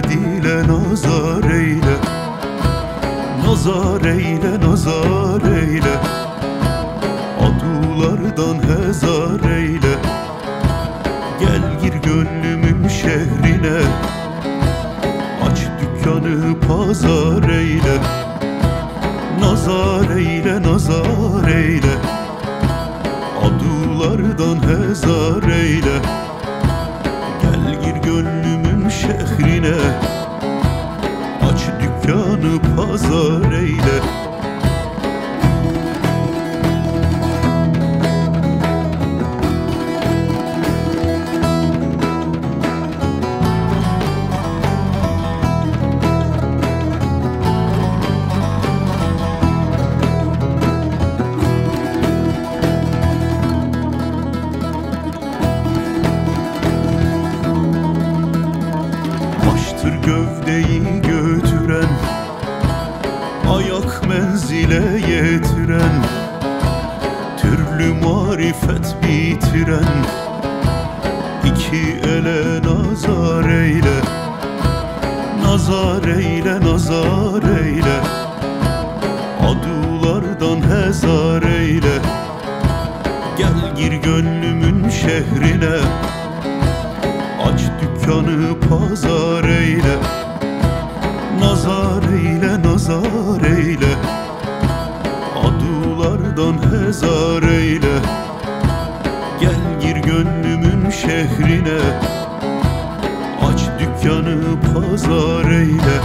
dile nazar eyle. Nazar eyle, nazar eyle, adulardan hezar eyle. Gel gir gönlümün şehrine, aç dükkanı pazar eyle. Nazar eyle, nazar eyle, adulardan hezar eyle. Gel gir gönlümün şehrine, aç dükkanı pazar eyle. Baştır gövdeyi götüren, ayak menzile yetiren, türlü marifet bitiren. İki ele nazar eyle, nazar eyle, nazar eyle, adulardan hezar eyle. Gel gir gönlümün şehrine, aç dükkanı pazar eyle. Nazar eyle, nazar eyle, adulardan hezar eyle. Gel gir gönlümün şehrine, aç dükkanı pazar eyle.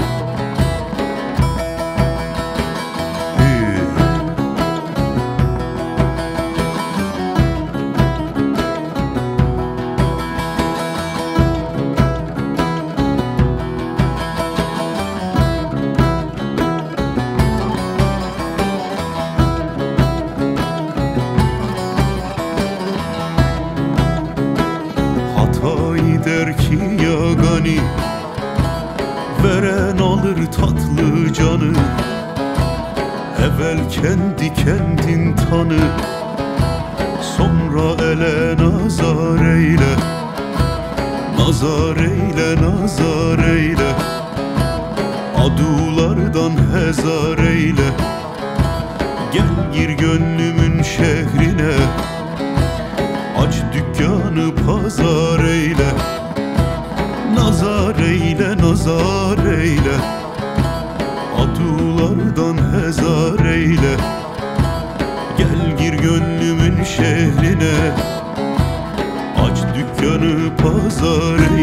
Der ki ya gani, veren alır tatlı canı. Evvel kendi kendin tanı, sonra ele nazar eyle. Nazar eyle, nazar eyle, adulardan hezar eyle. Gel gir gönlümün şehrine, aç dükkanı pazar eyle. Nazar eyle, nazar eyle, adulardan hezar eyle. Gel gir gönlümün şehrine, aç dükkanı pazar eyle.